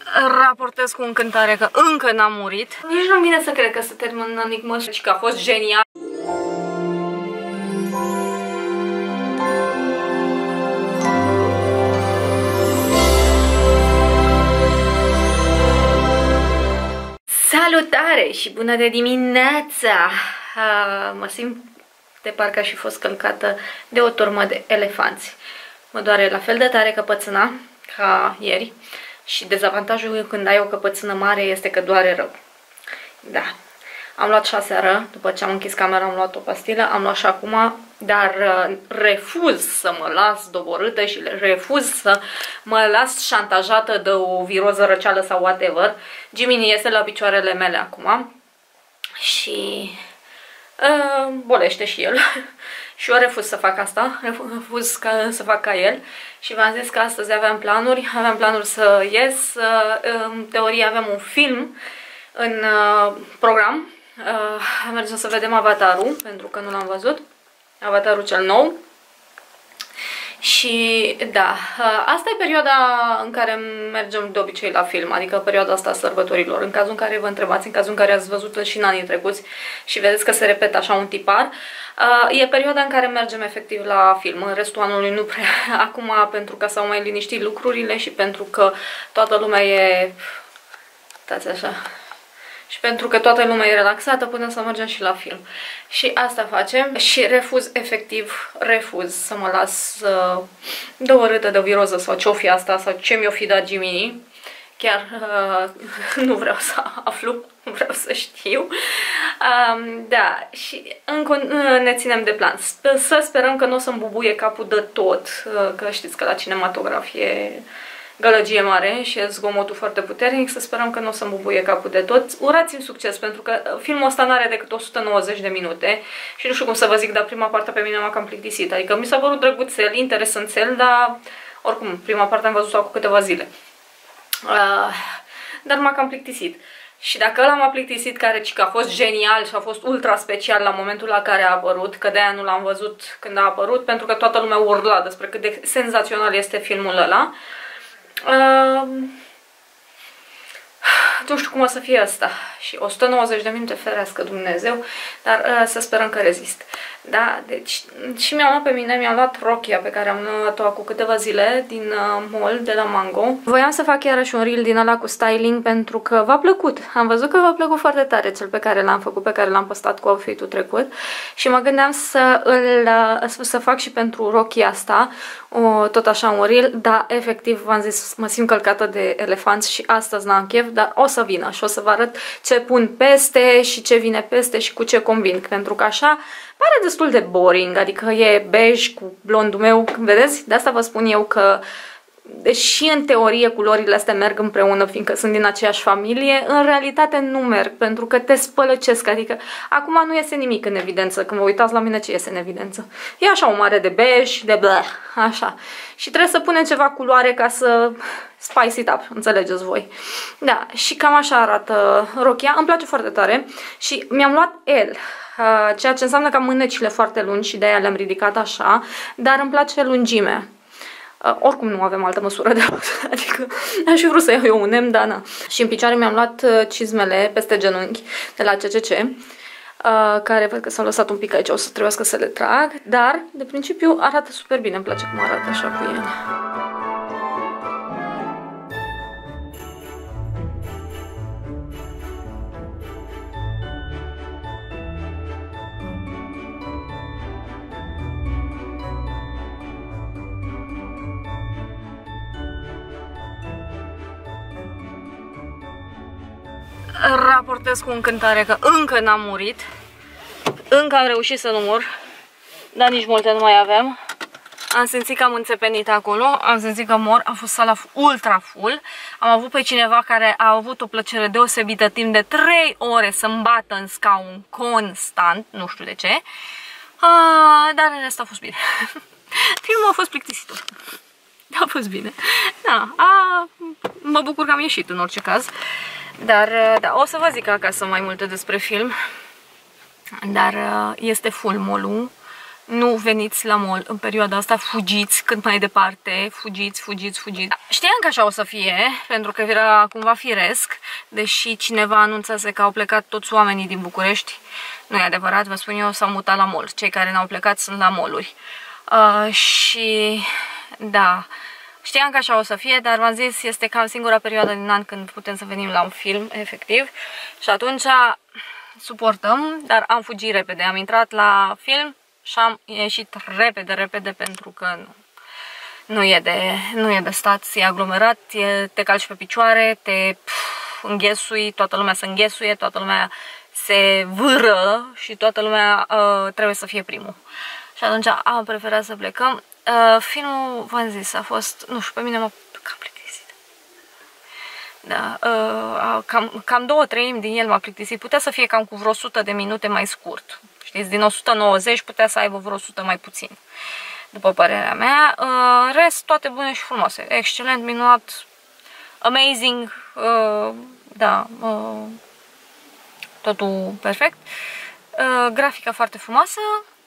Raportez cu încântare că încă n-am murit. Nici nu vine să cred că se termină Enigma și că a fost genial. Salutare și bună de dimineața! Mă simt de parcă aș fi fost călcată de o turmă de elefanți. Mă doare la fel de tare căpățâna ca ieri și dezavantajul când ai o căpățână mare este că doare rău. Da, am luat și aseară, după ce am închis camera am luat o pastilă, am luat și acum, dar refuz să mă las doborâtă și refuz să mă las șantajată de o viroză răceală sau whatever. Jimmy este la picioarele mele acum și bolește și el. Și eu refuz să fac asta, refuz să fac ca el. Și v-am zis că astăzi aveam planuri să ies. În teorie avem un film în program. Mergem să vedem Avatarul, pentru că nu l-am văzut. Avatarul cel nou. Și da, asta e perioada în care mergem de obicei la film, adică perioada asta a sărbătorilor. În cazul în care vă întrebați, în cazul în care ați văzut și în anii trecuți și vedeți că se repetă așa un tipar, e perioada în care mergem efectiv la film. În restul anului nu prea. Acum, pentru că s-au mai liniștit lucrurile și pentru că toată lumea e... Stați așa... Și pentru că toată lumea e relaxată, putem să mergem și la film. Și asta facem. Și refuz, efectiv, refuz să mă las de o râtă, de o viroză sau ce-o fi asta, sau ce mi-o fi dat Jimmy. Chiar nu vreau să aflu, nu vreau să știu. Da, și încă ne ținem de plan. Să sperăm că nu o să-mi bubuie capul de tot, că știți că la cinematograf e... gălăgie mare și e zgomotul foarte puternic, să sperăm că nu o să-mi bubuie capul de tot. Urați-mi succes, pentru că filmul ăsta n-are decât 190 de minute și nu știu cum să vă zic, dar prima parte pe mine m-a cam plictisit. Adică mi s-a părut drăguțel, interesanțel, dar oricum, prima parte am văzut-o cu câteva zile. Dar m-a cam plictisit. Și dacă ăla m-a plictisit, care a fost genial și a fost ultra special la momentul la care a apărut, că de-aia nu l-am văzut când a apărut, pentru că toată lumea urla despre cât de senzațional este filmul ăla, nu știu cum o să fie asta. Și 190 de minute, ferească Dumnezeu, dar să sperăm că rezist. Da, deci și mi-am luat pe mine, mi-am luat rochia pe care am luat-o cu câteva zile din mall, de la Mango. Voiam să fac iarăși un reel din ăla cu styling pentru că v-a plăcut. Am văzut că v-a plăcut foarte tare cel pe care l-am făcut, pe care l-am postat cu outfit-ul trecut. Și mă gândeam să fac și pentru rochia asta tot așa un reel, dar efectiv v-am zis, mă simt călcată de elefanți și astăzi n-am chef, dar o să vină și o să vă arăt ce pun peste și ce vine peste și cu ce combin, pentru că așa pare destul de boring, adică e bej cu blondul meu, vedeți? De asta vă spun eu că, deși în teorie culorile astea merg împreună, fiindcă sunt din aceeași familie, în realitate nu merg, pentru că te spălăcesc, adică acum nu iese nimic în evidență, când vă uitați la mine ce iese în evidență. E așa o mare de bej, de bleh, așa. Și trebuie să punem ceva culoare ca să spice it up, înțelegeți voi. Da, și cam așa arată rochia, îmi place foarte tare și mi-am luat L. Ceea ce înseamnă că am mânecile foarte lungi și de-aia le-am ridicat așa, dar îmi place lungimea. Oricum nu avem altă măsură de luat, adică aș fi vrut să iau eu un M, dar na. Și în picioare mi-am luat cizmele peste genunchi de la CCC, care văd că s-au lăsat un pic aici, o să trebuiască să le trag, dar de principiu arată super bine, îmi place cum arată așa cu ele. Raportez cu încântare că încă n-am murit. Încă am reușit să nu mor, dar nici multe nu mai avem. Am simțit că am înțepenit acolo, am simțit că mor, a fost sala ultra full. Am avut pe cineva care a avut o plăcere deosebită timp de 3 ore să-mi bată în scaun constant, nu știu de ce. Dar în rest a fost bine. Filmul a fost plictisitor. A fost bine. Da, mă bucur că am ieșit în orice caz. Dar da, o să vă zic acasă mai multe despre film. Dar este full mall-ul. nu veniți la mall în perioada asta, fugiți cât mai departe, fugiți. Știam că așa o să fie, pentru că era cumva firesc, deși cineva anunțase că au plecat toți oamenii din București. Nu e adevărat, vă spun eu, s-au mutat la mall. Cei care n-au plecat sunt la mall-uri. Și da, știam că așa o să fie, dar v-am zis, este cam singura perioadă din an când putem să venim la un film, efectiv. Și atunci suportăm, dar am fugit repede. Am intrat la film și am ieșit repede pentru că nu e de stat, e aglomerat, te calci pe picioare, te înghesui, toată lumea se înghesuie, toată lumea se vâră și toată lumea trebuie să fie primul. Și atunci am preferat să plecăm. Filmul, v-am zis, a fost, nu știu, pe mine m-a cam plictisit. Da, cam 2/3 din el m-a plictisit. Putea să fie cam cu vreo 100 de minute mai scurt. Știți, din 190 putea să aibă vreo 100 mai puțin, după părerea mea. Rest, toate bune și frumoase. Excelent, minunat, amazing, da, totul perfect. Grafica foarte frumoasă.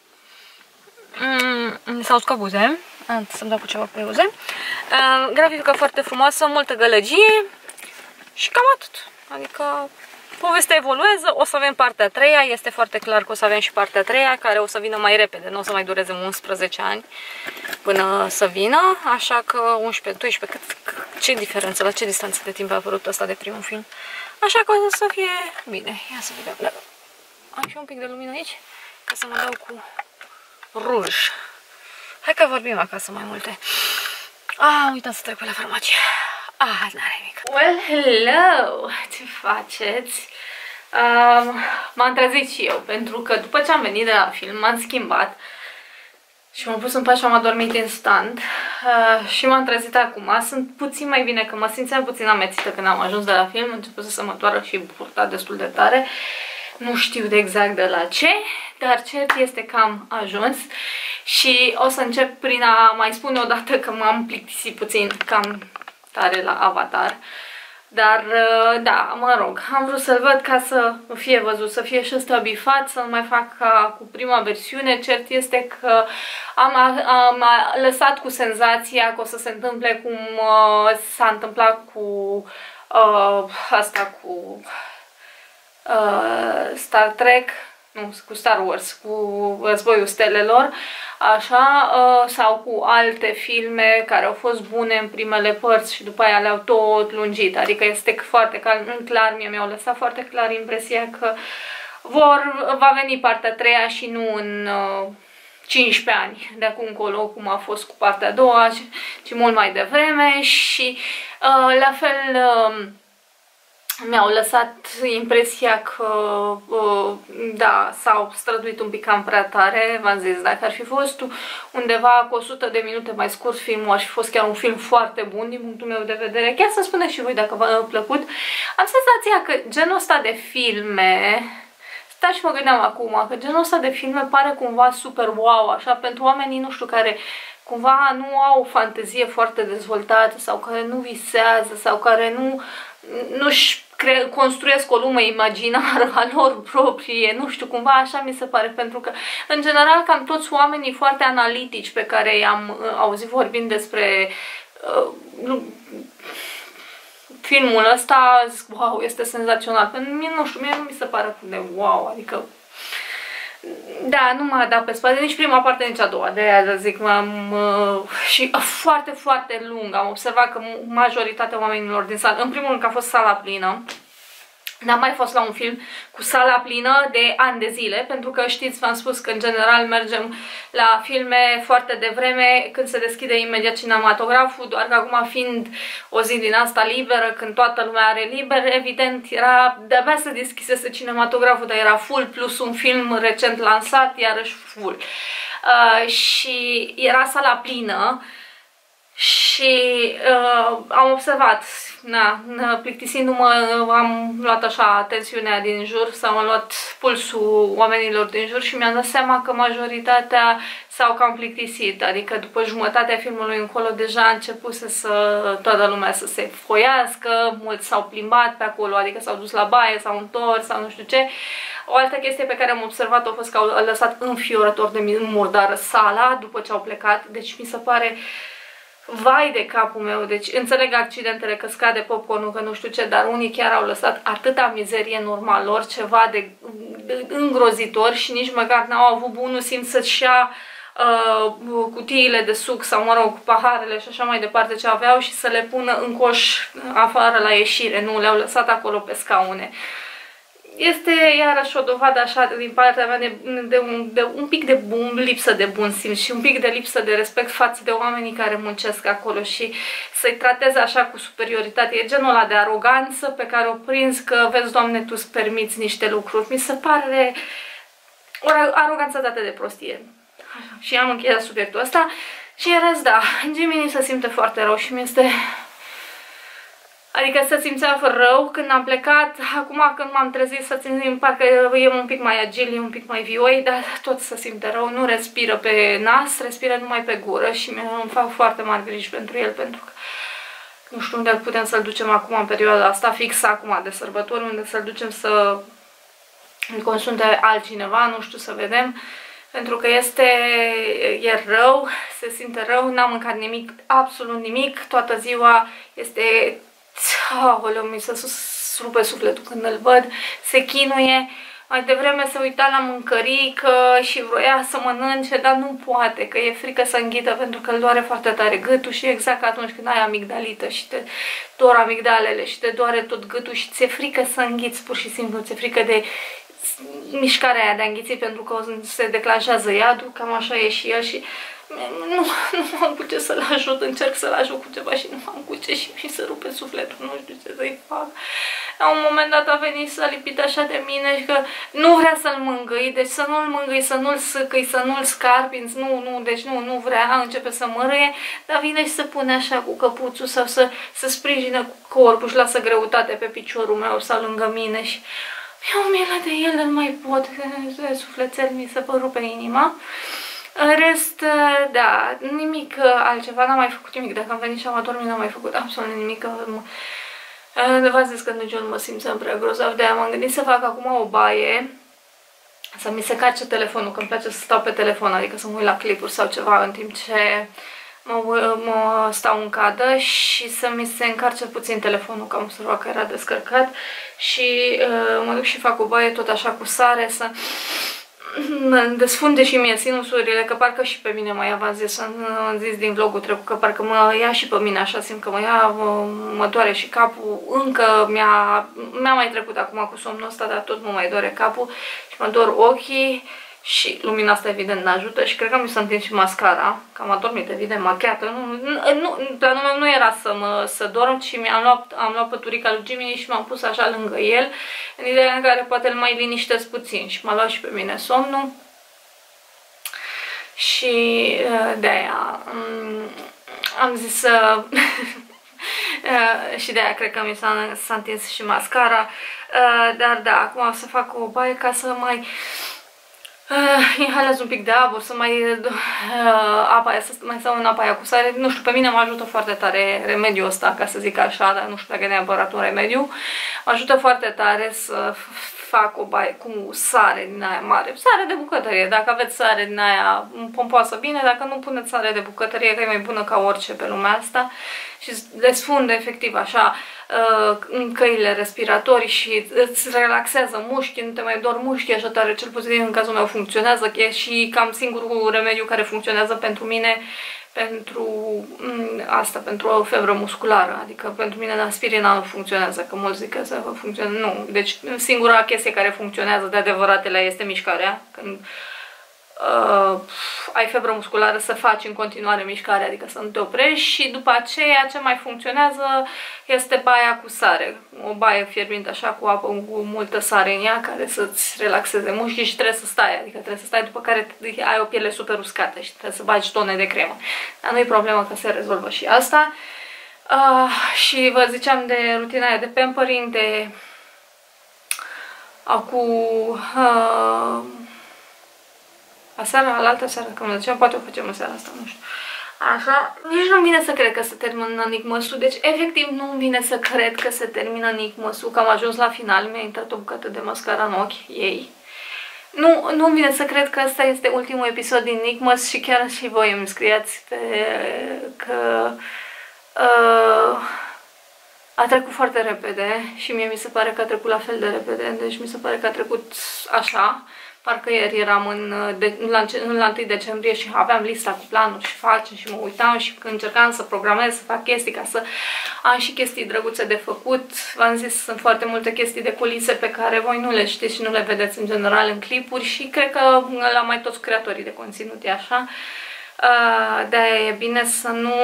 S-au uscat buze. Să-mi dau cu ceva pe buze. Grafica foarte frumoasă, multă gălăgie și cam atât. Adică povestea evoluează, o să avem partea a treia, este foarte clar că o să avem și partea a treia, care o să vină mai repede, nu o să mai dureze 11 ani până să vină, așa că 11, 12, ce diferență, la ce distanță de timp a apărut ăsta de primul film. Așa că o să fie bine. Ia să vedem. Am și un pic de lumină aici, ca să mă dau cu ruj. Hai că vorbim acasă mai multe. Am uitat să trec pe la farmacie. N-are nimic. Well, hello! Ce faceți? M-am trezit și eu, pentru că după ce am venit de la film, m-am schimbat și m-am pus în pat și am adormit instant. Și m-am trezit acum. Sunt puțin mai bine, că mă simțeam puțin amețită când am ajuns de la film. Am început să mă doară și burta destul de tare. Nu știu de exact de la ce, dar cert este că am ajuns și o să încep prin a mai spune o dată că m-am plictisit puțin cam tare la Avatar. Dar, da, mă rog, am vrut să-l văd ca să fie văzut, să fie și ăsta bifat, să nu mai fac ca cu prima versiune. Cert este că am lăsat cu senzația că o să se întâmple cum s-a întâmplat cu asta, cu Star Trek, nu, cu Star Wars, cu Războiul Stelelor, așa, sau cu alte filme care au fost bune în primele părți și după aia le-au tot lungit. Adică este foarte clar, mi-au lăsat foarte clar impresia că va veni partea a treia și nu în 15 ani de acum încolo, cum a fost cu partea a doua, ci mult mai devreme. Și la fel mi-au lăsat impresia că, da, s-au străduit un pic cam prea tare. V-am zis, dacă ar fi fost undeva cu 100 de minute mai scurt filmul, ar fi fost chiar un film foarte bun din punctul meu de vedere. Chiar să spuneți și voi dacă v-a plăcut. Am senzația că genul ăsta de filme, stai și mă gândeam acum, că genul ăsta de filme pare cumva super wow, așa, pentru oamenii, nu știu, care cumva nu au o fantezie foarte dezvoltată sau care nu visează sau care nu-și construiesc o lume imaginară a lor proprie, nu știu, cumva așa mi se pare, pentru că în general cam toți oamenii foarte analitici pe care i-am auzit vorbind despre filmul ăsta, zic, wow, este senzațional. Pentru mine, nu știu, mie nu mi se pare atât de wow, adică da, nu m-a dat pe spate nici prima parte, nici a doua. De aia zic, și foarte, foarte lung. Am observat că majoritatea oamenilor din sală, în primul rând că a fost sala plină. N-am mai fost la un film cu sala plină de ani de zile, pentru că știți, v-am spus că în general mergem la filme foarte devreme, când se deschide imediat cinematograful, doar că acum fiind o zi din asta liberă, când toată lumea are liber, evident era, de-abia se deschisese cinematograful, dar era full, plus un film recent lansat, iarăși full. Și era sala plină. Și am observat, plictisindu-mă, am luat așa tensiunea din jur, am luat pulsul oamenilor din jur și mi-am dat seama că majoritatea s-au cam plictisit. Adică după jumătatea filmului încolo deja a început toată lumea să se foiască, mulți s-au plimbat pe acolo, adică s-au dus la baie, s-au întors sau nu știu ce. O altă chestie pe care am observat-o a fost că au lăsat înfiorător de murdară sala după ce au plecat, deci mi se pare vai de capul meu, deci înțeleg accidentele, că scade popcornul, că nu știu ce, dar unii chiar au lăsat atâta mizerie în urma lor, ceva de îngrozitor și nici măcar n-au avut bunul simț să-și ia cutiile de suc sau, mă rog, paharele și așa mai departe ce aveau și să le pună în coș afară la ieșire, nu, le-au lăsat acolo pe scaune. Este iarăși o dovadă așa din partea mea de un pic de lipsă de bun simț și un pic de lipsă de respect față de oamenii care muncesc acolo și să-i trateze așa cu superioritate. E genul ăla de aroganță pe care o prinzi că, vezi, Doamne, Tu îți permiți niște lucruri. Mi se pare o aroganță dată de prostie. Și am încheiat subiectul ăsta și în rest, da, Jiminy se simte foarte rău și mi este... Adică se simțea rău când am plecat, acum când m-am trezit să țin, parcă e un pic mai agil, e un pic mai vioi, dar tot se simte rău, nu respiră pe nas, respiră numai pe gură și îmi fac foarte mari griji pentru el, pentru că nu știu unde putem să-l ducem acum în perioada asta, fix acum de sărbători, unde să-l ducem să îl consulte altcineva, nu știu, să vedem. Pentru că e rău, se simte rău, n-am mâncat nimic, absolut nimic, toată ziua este... Aoleu, mi se rupe sufletul când îl văd, se chinuie, mai devreme se uita la mâncărică și vroia să mănânce, dar nu poate, că e frică să înghită pentru că îl doare foarte tare gâtul și exact ca atunci când ai amigdalită și te dor amigdalele și te doare tot gâtul și ți-e frică să înghiți pur și simplu, ți-e frică de mișcarea aia de a înghiți pentru că se declanșează iadul, cam așa e și el și nu am cu ce să-l ajut, încerc să-l ajut cu ceva și nu am cu ce și mi se rupe sufletul, nu știu ce să-i fac. La un moment dat a venit să lipit așa de mine și că nu vrea să-l mângâi, deci să nu-l mângâi, să nu-l sâcăi, să nu-l scarpinți, deci nu vrea, începe să mărâie, dar vine și se pune așa cu căpuțul sau să sprijină cu corpul și lasă greutate pe piciorul meu sau lângă mine și mi-e o milă de el, nu mai pot, de sufletel mi se rupe inima. În rest, da, nimic altceva, n-am mai făcut nimic. Dacă am venit și am adormit, n-am mai făcut absolut nimic. V-am zis că în mă simțeam prea grozav, de-aia m-am gândit să fac acum o baie, să mi se carce telefonul, că îmi place să stau pe telefon, adică să mă uit la clipuri sau ceva în timp ce mă stau în cadă și să mi se încarce puțin telefonul, că am observat că era descărcat și mă duc și fac o baie tot așa cu sare, să desfunde și mie sinusurile, că parcă și pe mine mă ia, v-am zis din vlogul trecut, că parcă mă ia și pe mine așa, simt că mă doare și capul, încă mi-a mai trecut acum cu somnul ăsta, dar tot mă mai doare capul și mă dor ochii și lumina asta evident n-ajută și cred că mi s-a întins și mascara, că am adormit evident machiată, planul meu nu era să dorm, ci am luat păturica lui Jiminy și m-am pus așa lângă el, în ideea în care poate îl mai liniștesc puțin și m-a luat și pe mine somnul și de-aia am zis să... și de-aia cred că mi s-a întins și mascara, dar da, acum o să fac o baie ca să mai... inhalez un pic de abur, să mai apa aia, să mai stau în apa aia cu sare. Nu știu, pe mine mă ajută foarte tare remediul ăsta, ca să zic așa, dar nu știu dacă e neapărat un remediu. Mă ajută foarte tare să fac o baie cu sare din aia mare, sare de bucătărie. Dacă aveți sare din aia pompoasă, bine, dacă nu puneți sare de bucătărie, că e mai bună ca orice pe lumea asta și desfunde efectiv așa căile respiratorii și îți relaxează mușchii, nu te mai dor mușchii așa tare, cel puțin în cazul meu funcționează, e și cam singurul remediu care funcționează pentru mine, pentru asta, pentru o febră musculară, adică pentru mine aspirina nu funcționează, că mulți zic că funcționează, nu, deci singura chestie care funcționează de adevăratele este mișcarea, când ai febră musculară să faci în continuare mișcare, adică să nu te oprești și după aceea ce mai funcționează este baia cu sare, o baie fierbinte așa cu apă, cu multă sare în ea care să-ți relaxeze mușchii și trebuie să stai, adică trebuie să stai după care ai o piele super uscată și trebuie să bagi tone de cremă, dar nu e problemă că se rezolvă și asta. Și vă ziceam de rutina aia de pampering, de aseară, la altă seară, când mă ziceam, poate o facem în seara asta, nu știu. Așa, nici nu-mi vine să cred că se termină Nick Măsu, deci efectiv nu-mi vine să cred că se termină Nick Măsu, că am ajuns la final, mi-a intrat o bucată de mascara în ochi ei. Nu-mi vine să cred că ăsta este ultimul episod din Nick Măsu și chiar și voi îmi scriați că a trecut foarte repede și mie mi se pare că a trecut la fel de repede, deci mi se pare că a trecut așa. Parcă ieri eram la 1 decembrie și aveam lista cu planuri și facem și mă uitam și încercam să programez, să fac chestii ca să am și chestii drăguțe de făcut. V-am zis, sunt foarte multe chestii de culise pe care voi nu le știți și nu le vedeți în general în clipuri și cred că la mai toți creatorii de conținut e așa. De-aia e bine să nu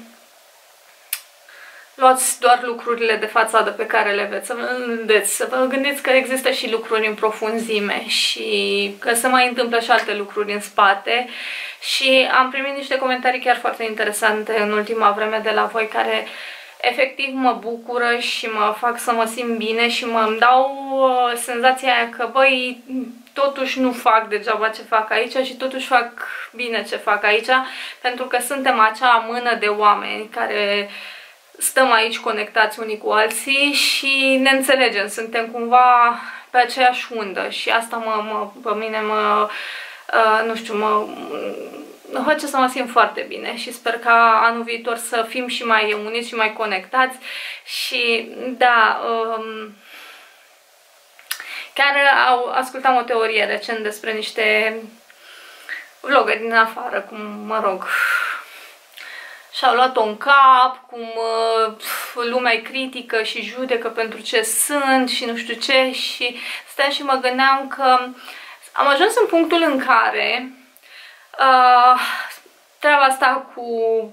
luați doar lucrurile de fațadă pe care le vedeți, să vă gândiți că există și lucruri în profunzime și că se mai întâmplă și alte lucruri în spate. Și am primit niște comentarii chiar foarte interesante în ultima vreme de la voi care efectiv mă bucură și mă fac să mă simt bine și îmi dau senzația aia că băi, totuși nu fac degeaba ce fac aici și totuși fac bine ce fac aici, pentru că suntem acea mână de oameni care stăm aici conectați unii cu alții și ne înțelegem, suntem cumva pe aceeași undă și asta pe mine nu știu, mă face să mă simt foarte bine și sper ca anul viitor să fim și mai uniți și mai conectați și da, chiar ascultam o teorie recent despre niște vloggeri din afară, cum, mă rog, și-au luat-o în cap, cum lumea-i critică și judecă pentru ce sunt și nu știu ce și stăteam și mă gândeam că am ajuns în punctul în care treaba asta cu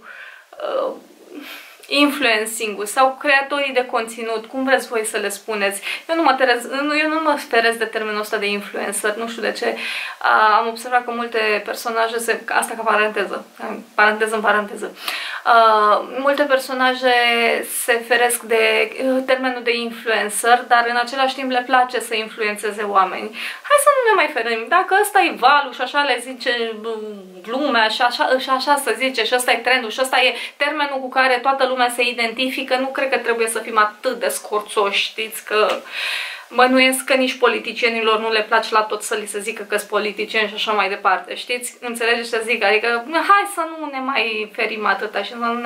influencing-ul sau creatorii de conținut, cum vreți voi să le spuneți. Eu nu mă sperez de termenul ăsta de influencer, nu știu de ce. Am observat că multe personaje asta ca paranteză, paranteză în paranteză. Multe personaje se feresc de termenul de influencer, dar în același timp le place să influențeze oameni. Hai să nu ne mai ferim. Dacă ăsta e valul și așa le zice lumea și așa se zice și ăsta e trendul și ăsta e termenul cu care toată lumea se identifică, nu cred că trebuie să fim atât de scorțoși, știți, că bănuiesc că nici politicienilor nu le place la tot să li se zică că sunt politicieni și așa mai departe, știți? Înțelegeți ce zic? Adică hai să nu ne mai ferim atâta și să nu ne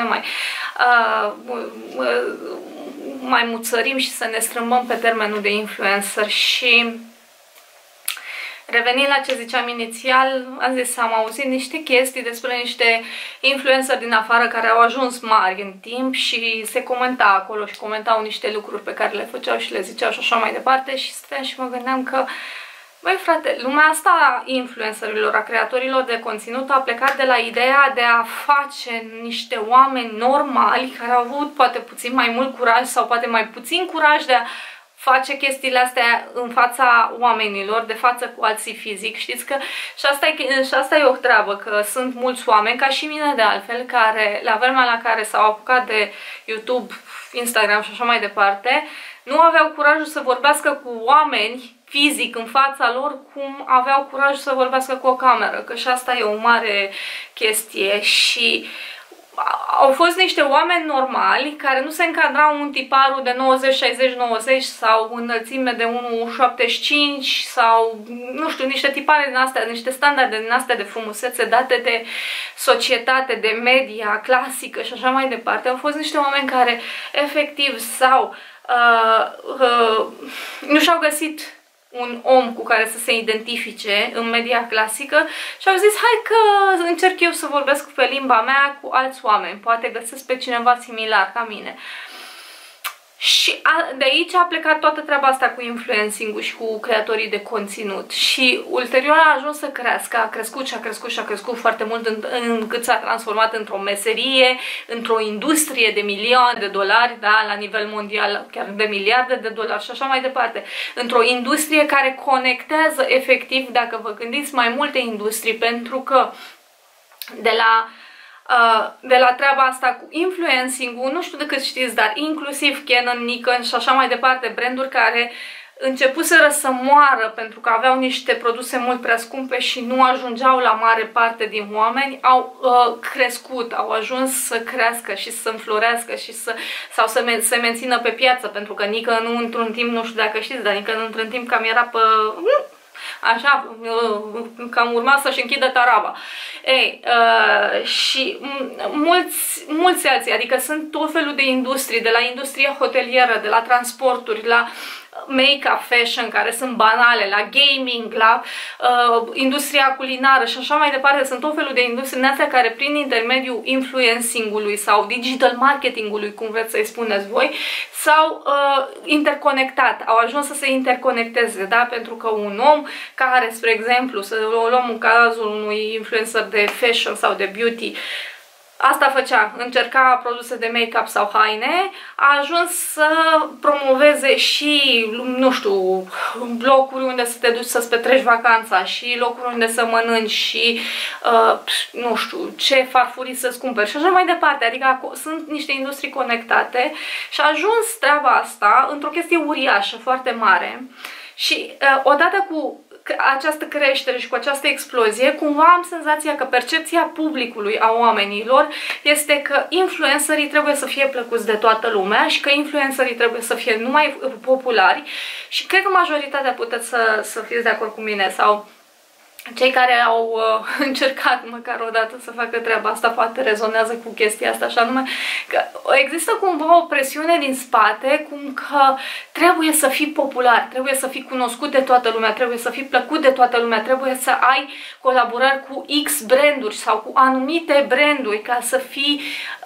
mai muțărim și să ne strâmbăm pe termenul de influencer. Și revenind la ce ziceam inițial, am zis, am auzit niște chestii despre niște influenceri din afară care au ajuns mari în timp și se comenta acolo și comentau niște lucruri pe care le făceau și le ziceau și așa mai departe și stăteam și mă gândeam că băi frate, lumea asta a influencerilor, a creatorilor de conținut a plecat de la ideea de a face niște oameni normali care au avut poate puțin mai mult curaj sau poate mai puțin curaj de a face chestiile astea în fața oamenilor, de față cu alții fizic, știți că și asta e o treabă, că sunt mulți oameni, ca și mine de altfel, care la vremea la care s-au apucat de YouTube, Instagram și așa mai departe, nu aveau curajul să vorbească cu oameni fizic în fața lor cum aveau curajul să vorbească cu o cameră, că și asta e o mare chestie și au fost niște oameni normali care nu se încadrau în tiparul de 90, 60, 90 sau înălțime de 1,75 sau nu știu, niște tipare din astea, niște standarde din astea de frumusețe date de societate, de media clasică și așa mai departe. Au fost niște oameni care efectiv nu și-au găsit un om cu care să se identifice în media clasică și au zis hai că încerc eu să vorbesc pe limba mea cu alți oameni, poate găsesc pe cineva similar ca mine. Și de aici a plecat toată treaba asta cu influencing-ul și cu creatorii de conținut și ulterior a ajuns să crească, a crescut și a crescut și a crescut foarte mult încât s-a transformat într-o meserie, într-o industrie de milioane de dolari, da, la nivel mondial chiar de miliarde de dolari și așa mai departe, într-o industrie care conectează efectiv, dacă vă gândiți, mai multe industrii, pentru că de la treaba asta cu influencing-ul, nu știu de cât știți, dar inclusiv Canon, Nikon și așa mai departe, branduri care începuseră să moară pentru că aveau niște produse mult prea scumpe și nu ajungeau la mare parte din oameni, au crescut, au ajuns să crească și să înflorească și sau să se mențină pe piață, pentru că nică nu într-un timp, nu știu dacă știți, dar nică nu într-un timp cam era pe... așa, cam urma să-și închidă taraba. Ei, și mulți alții, adică sunt tot felul de industrii, de la industria hotelieră, de la transporturi, la make-up, fashion, care sunt banale, la gaming, la industria culinară și așa mai departe. Sunt tot felul de industrii în astea care prin intermediul influencing-ului sau digital marketing-ului, cum vreți să-i spuneți voi, s-au interconectat, au ajuns să se interconecteze, da? Pentru că un om care, spre exemplu, să o luăm în cazul unui influencer de fashion sau de beauty, asta făcea, încerca produse de make-up sau haine, a ajuns să promoveze și, nu știu, locuri unde să te duci să-ți petreci vacanța și locuri unde să mănânci și, nu știu, ce farfurii să-ți cumperi și așa mai departe. Adică sunt niște industrii conectate și a ajuns treaba asta într-o chestie uriașă, foarte mare. Și odată cu această creștere și cu această explozie, cumva am senzația că percepția publicului, a oamenilor, este că influencerii trebuie să fie plăcuți de toată lumea și că influencerii trebuie să fie numai populari și cred că majoritatea puteți să fiți de acord cu mine sau cei care au încercat măcar o dată să facă treaba asta poate rezonează cu chestia asta, așa nume că există cumva o presiune din spate, cum că trebuie să fii popular, trebuie să fii cunoscut de toată lumea, trebuie să fii plăcut de toată lumea, trebuie să ai colaborări cu X branduri sau cu anumite branduri ca să fii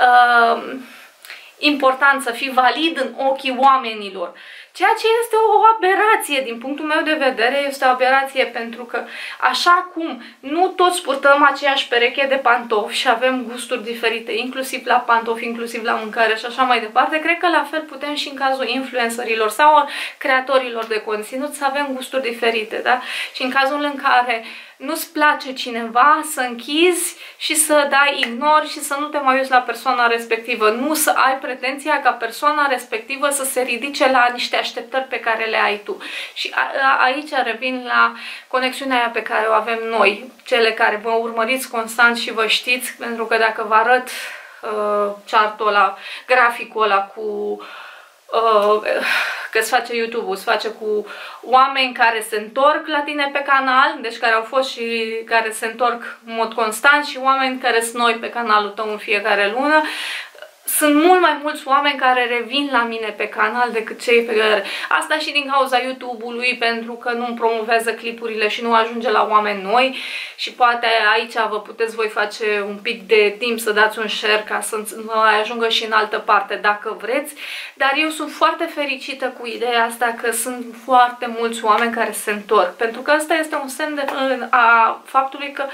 important, să fii valid în ochii oamenilor. Ceea ce este o aberație din punctul meu de vedere, este o aberație pentru că așa cum nu toți purtăm aceeași pereche de pantofi și avem gusturi diferite, inclusiv la pantofi, inclusiv la mâncare și așa mai departe, cred că la fel putem și în cazul influencerilor sau creatorilor de conținut să avem gusturi diferite, da? Și în cazul în care nu-ți place cineva, să închizi și să dai ignor și să nu te mai uiți la persoana respectivă. Nu să ai pretenția ca persoana respectivă să se ridice la niște așteptări pe care le ai tu. Și aici revin la conexiunea aia pe care o avem noi, cele care vă urmăriți constant și vă știți, pentru că dacă vă arăt chartul ăla, graficul ăla cu... că se face YouTube-ul, se face cu oameni care se întorc la tine pe canal, deci care au fost și care se întorc în mod constant și oameni care sunt noi pe canalul tău în fiecare lună. Sunt mult mai mulți oameni care revin la mine pe canal decât cei pe care... Asta și din cauza YouTube-ului, pentru că nu promovează clipurile și nu ajunge la oameni noi și poate aici vă puteți voi face un pic de timp să dați un share ca să ajungă și în altă parte dacă vreți, dar eu sunt foarte fericită cu ideea asta că sunt foarte mulți oameni care se întorc, pentru că asta este un semn a faptului că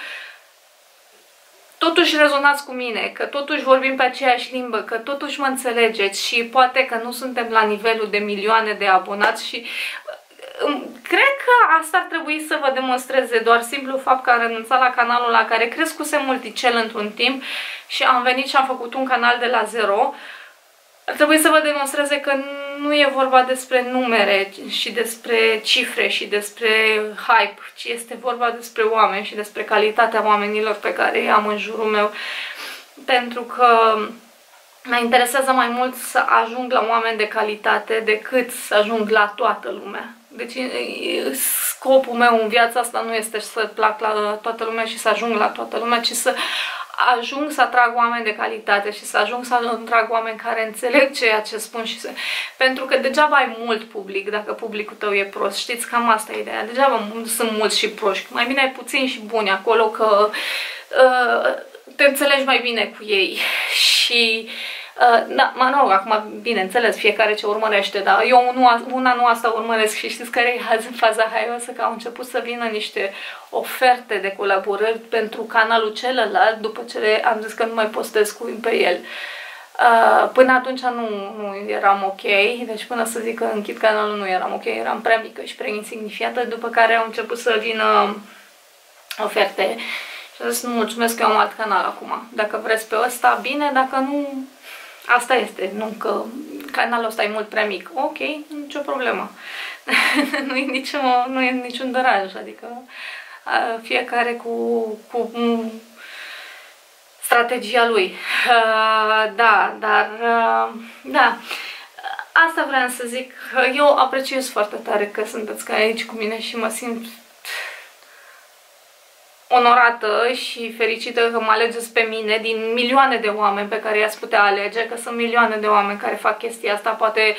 totuși rezonați cu mine, că totuși vorbim pe aceeași limbă, că totuși mă înțelegeți și poate că nu suntem la nivelul de milioane de abonați și cred că asta ar trebui să vă demonstreze doar simplu fapt că am renunțat la canalul la care crescuse multicel într-un timp și am venit și am făcut un canal de la zero. Ar trebui să vă demonstreze că nu e vorba despre numere și despre cifre și despre hype, ci este vorba despre oameni și despre calitatea oamenilor pe care îi am în jurul meu. Pentru că mă interesează mai mult să ajung la oameni de calitate decât să ajung la toată lumea. Deci scopul meu în viața asta nu este să plac la toată lumea și să ajung la toată lumea, ci să ajung să atrag oameni de calitate și să ajung să atrag oameni care înțeleg ceea ce spun și să... Pentru că degeaba ai mult public dacă publicul tău e prost. Știți, cam asta e ideea. Degeaba sunt mulți și proști. Mai bine ai puțini și buni acolo că te înțelegi mai bine cu ei. Și... da, mă rog, acum, bineînțeles, fiecare ce urmărește, dar eu una nu asta urmăresc și știți care e azi în faza haioasă? Că au început să vină niște oferte de colaborări pentru canalul celălalt după ce am zis că nu mai postez pe el. Până atunci nu eram ok, deci până să zic că închid canalul nu eram ok, eram prea mică și prea insignifiată, după care au început să vină oferte și am zis, nu, mulțumesc că eu am alt canal acum, dacă vreți pe ăsta, bine, dacă nu... Asta este, nu că canalul ăsta e mult prea mic. Ok, nicio problemă. Nu e niciun deraj, adică fiecare cu strategia lui. Da, dar da. Asta vreau să zic. Eu apreciez foarte tare că sunteți aici cu mine și mă simt onorată și fericită că mă alegeți pe mine din milioane de oameni pe care i-ați putea alege, că sunt milioane de oameni care fac chestia asta, poate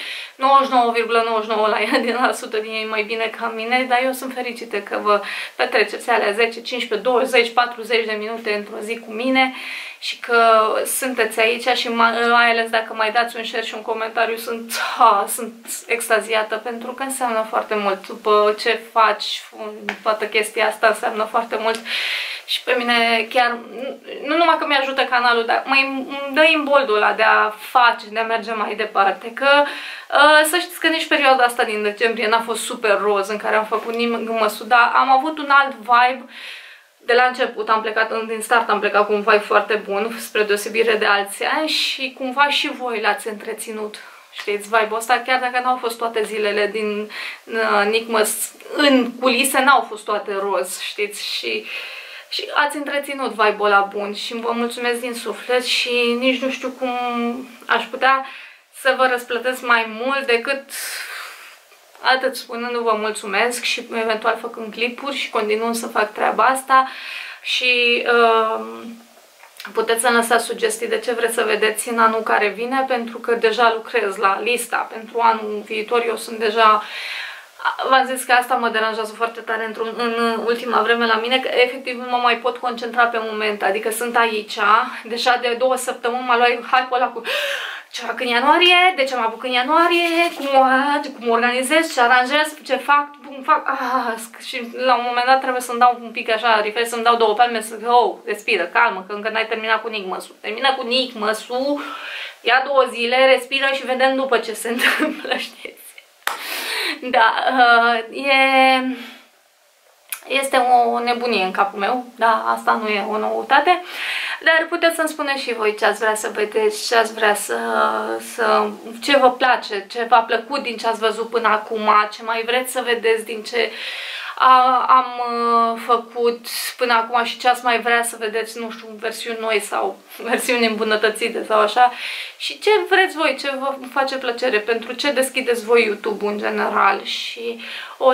99,99% din ei mai bine ca mine, dar eu sunt fericită că vă petreceți alea 10, 15, 20, 40 de minute într-o zi cu mine și că sunteți aici și mai ales dacă mai dați un share și un comentariu, sunt extaziată pentru că înseamnă foarte mult. După ce faci toată chestia asta înseamnă foarte mult și pe mine chiar, nu numai că mi-ajută canalul, dar îmi dă imboldul ăla de a face, de a merge mai departe. Că să știți că nici perioada asta din decembrie n-a fost super roz în care am făcut măsuri, dar am avut un alt vibe. De la început din start am plecat cu un vibe foarte bun, spre deosebire de alții ani și cumva și voi l-ați întreținut. Știți, vibe-ul ăsta, chiar dacă n-au fost toate zilele din Nicmăs în culise, n-au fost toate roz, știți, și ați întreținut vibe-ul ăla bun și vă mulțumesc din suflet și nici nu știu cum aș putea să vă răsplătesc mai mult decât atât spunându-vă mulțumesc și eventual făcând clipuri și continuând să fac treaba asta și puteți să lăsați sugestii de ce vreți să vedeți în anul care vine, pentru că deja lucrez la lista pentru anul viitor. Eu sunt deja... V-am zis că asta mă deranjează foarte tare în ultima vreme la mine, că efectiv nu mă mai pot concentra pe moment, adică sunt aici, deja de 2 săptămâni m-a luat hype-ul ăla cu ce fac în ianuarie, de ce mă apuc în ianuarie, cum organizez, ce aranjez, ce fac, cum fac, și la un moment dat trebuie să-mi dau un pic așa, refresh, să-mi dau 2 palme, să zic, respiră, calmă, că încă n-ai terminat cu Nicmăsul. Termină cu Nicmăsul, ia 2 zile, respiră și vedem după ce se întâmplă, știți? Da, este o nebunie în capul meu, da, asta nu e o noutate, dar puteți să-mi spuneți și voi ce ați vrea să vedeți, ce ați vrea ce vă place, ce v-a plăcut din ce ați văzut până acum, ce mai vreți să vedeți din ce am făcut până acum și ce ați mai vrea să vedeți, nu știu, versiuni noi sau versiuni îmbunătățite sau așa, și ce vreți voi, ce vă face plăcere, pentru ce deschideți voi YouTube în general. Și o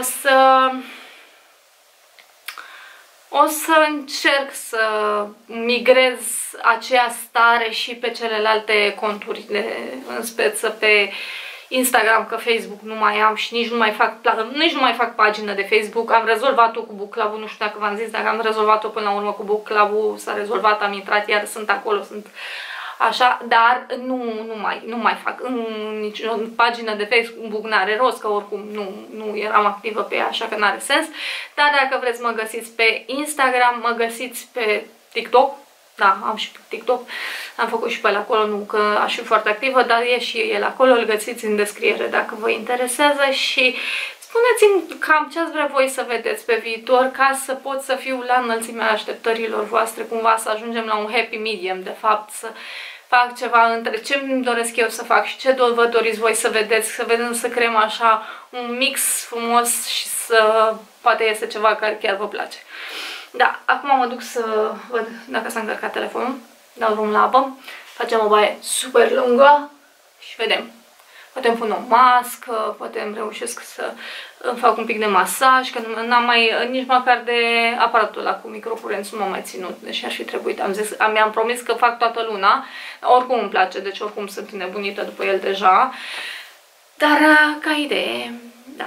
să încerc să migrez aceea stare și pe celelalte conturi, în speță pe Instagram, că Facebook nu mai am și nici nu mai fac pagină de Facebook. Am rezolvat-o cu Book Club-ul, nu știu dacă v-am zis, dar am rezolvat-o până la urmă cu Book Club-ul, s-a rezolvat, am intrat, iar sunt acolo, sunt așa, dar nu mai fac nici o pagină de Facebook, n-are rost, că oricum nu eram activă pe ea, așa că n-are sens. Dar dacă vreți mă găsiți pe Instagram, mă găsiți pe TikTok. Da, am și pe TikTok, am făcut și pe el acolo, nu că aș fi foarte activă, dar e și el acolo, îl găsiți în descriere dacă vă interesează și spuneți-mi cam ce ați vrea voi să vedeți pe viitor ca să pot să fiu la înălțimea așteptărilor voastre, cumva să ajungem la un happy medium, de fapt, să fac ceva între ce îmi doresc eu să fac și ce vă doriți voi să vedeți, să vedem, să creăm așa un mix frumos și să poate iese ceva care chiar vă place. Da, acum mă duc să văd dacă s-a încărcat telefonul, dau drum la apă, facem o baie super lungă și vedem. Poate îmi pun o mască, poate îmi reușesc să îmi fac un pic de masaj, că n-am mai, nici măcar de aparatul ăla cu microcurenți nu m-am mai ținut, deși aș fi trebuit. Mi-am promis că fac toată luna, oricum îmi place, deci oricum sunt nebunită după el deja, dar ca idee, da.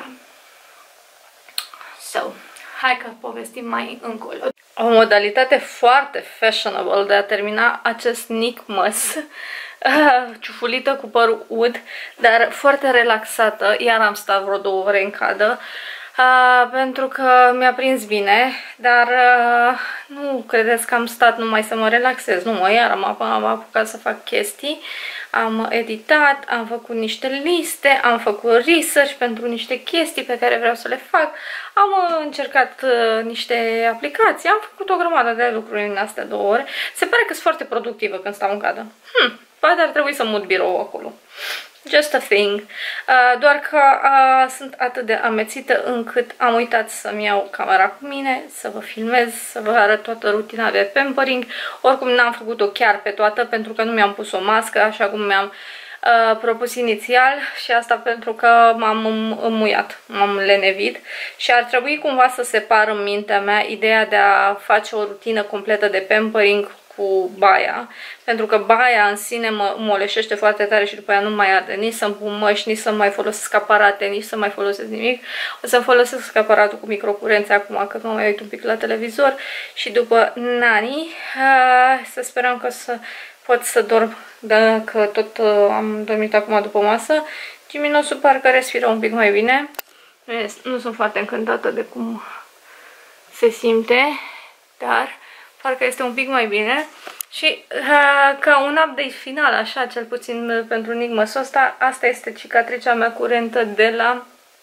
So, hai că povestim mai încolo. O modalitate foarte fashionable de a termina acest Nicmăs, ciufulită cu părul ud, dar foarte relaxată. Iar am stat vreo 2 ore în cadă, pentru că mi-a prins bine, dar nu credeți că am stat numai să mă relaxez, nu, iar am apucat să fac chestii, am editat, am făcut niște liste, am făcut research pentru niște chestii pe care vreau să le fac, am încercat niște aplicații, am făcut o grămadă de lucruri în astea 2 ore. Se pare că sunt foarte productivă când stau în cadă. Poate ar trebui să mut birou acolo. just a thing. Doar că sunt atât de amețită încât am uitat să-mi iau camera cu mine, să vă filmez, să vă arăt toată rutina de pampering. Oricum n-am făcut-o chiar pe toată pentru că nu mi-am pus o mască așa cum mi-am propus inițial și asta pentru că m-am înmuiat, m-am lenevit și ar trebui cumva să separ în mintea mea ideea de a face o rutină completă de pampering cu baia, pentru că baia în sine mă moleșește foarte tare și după aia nu mai arde nici să-mi pun măști, nici să mai folosesc aparate, nici să mai folosesc nimic. O să folosesc aparatul cu microcurențe acum că mă mai uit un pic la televizor și după nani să sperăm că să pot să dorm, dacă tot am dormit acum după masă. Giminosul parcă respiră un pic mai bine. Nu sunt foarte încântată de cum se simte, dar parcă este un pic mai bine. Și ca un update final, așa, cel puțin pentru enigmăsul ăsta, asta este cicatricea mea curentă de la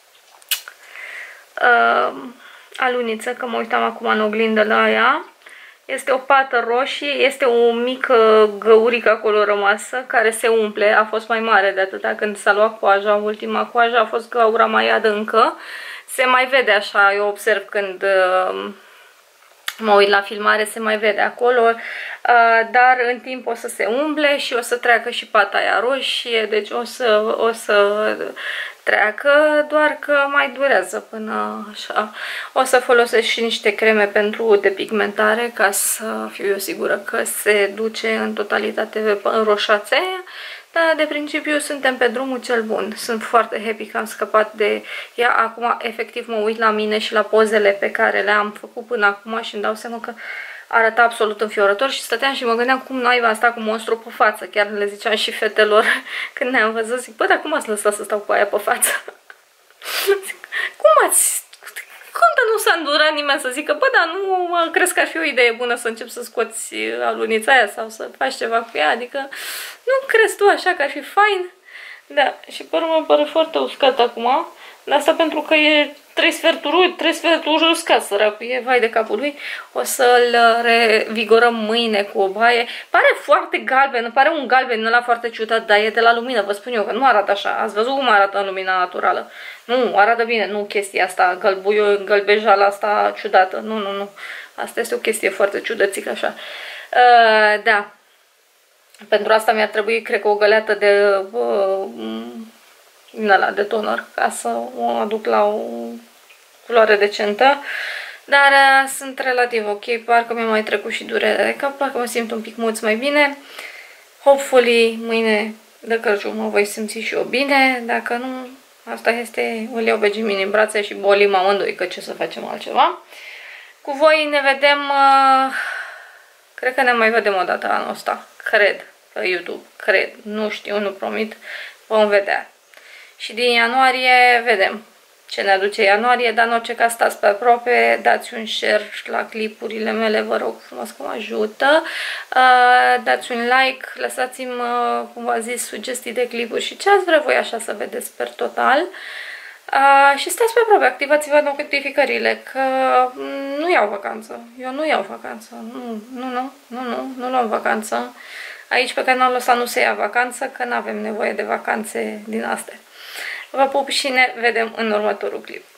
aluniță, că mă uitam acum în oglindă la ea. Este o pată roșie, este o mică găurică acolo rămasă, care se umple, a fost mai mare de atâta când s-a luat coaja, ultima coajă a fost găura mai adâncă. Se mai vede așa, eu observ când mă uit la filmare, se mai vede acolo, dar în timp o să se umple și o să treacă și pata aia roșie, deci o să treacă, doar că mai durează până așa. O să folosesc și niște creme pentru depigmentare ca să fiu eu sigură că se duce în totalitate în roșațea aia. Dar de principiu suntem pe drumul cel bun. Sunt foarte happy că am scăpat de ea. Acum efectiv mă uit la mine și la pozele pe care le-am făcut până acum și îmi dau seama că arăta absolut înfiorător și stăteam și mă gândeam cum naiba asta cu monstru pe față. Chiar le ziceam și fetelor când ne-am văzut, zic, bă, dar cum ați lăsat să stau cu aia pe față? Cum ați... Cum nu s-a îndurat nimeni să zică, bă, dar nu mă crezi că ar fi o idee bună să încep să scoți alunița aia sau să faci ceva cu ea, adică nu crezi tu așa că ar fi fain? Da, și părul mă pare foarte uscat acum, dar asta pentru că e 3 sferturi uscat, săracul, e vai de capul lui. O să-l revigorăm mâine cu o baie. Pare foarte galben, pare un galben ăla foarte ciudat, dar e de la lumină, vă spun eu că nu arată așa. Ați văzut cum arată în lumina naturală? Nu, arată bine, nu chestia asta, gălbejala asta ciudată. Nu. Asta este o chestie foarte ciudățică așa. Da. Pentru asta mi-ar trebui, cred că, o găleată de toner ca să o aduc la o culoare decentă. Dar sunt relativ ok, parcă mi-a mai trecut și durerea de cap, parcă mă simt un pic mult mai bine. Hopefully mâine de Crăciun mă voi simți și eu bine, dacă nu, asta este, îl iau pe Jimmy în brațe și bolim amândoi, că ce să facem altceva. Cu voi ne vedem, cred că ne mai vedem o dată anul ăsta, cred, pe YouTube, cred, nu știu, nu promit, vom vedea. Și din ianuarie vedem ce ne aduce ianuarie, dar în orice caz stați pe aproape, dați un share la clipurile mele, vă rog frumos că mă ajută, dați un like, lăsați-mi, cum v-am zis, sugestii de clipuri și ce ați vrea voi așa să vedeți per total. Și stați pe aproape, activați-vă notificările, că nu iau vacanță, eu nu iau vacanță, nu luăm vacanță. Aici pe canalul ăsta nu se ia vacanță, că nu avem nevoie de vacanțe din astea. Vă pup și ne vedem în următorul clip.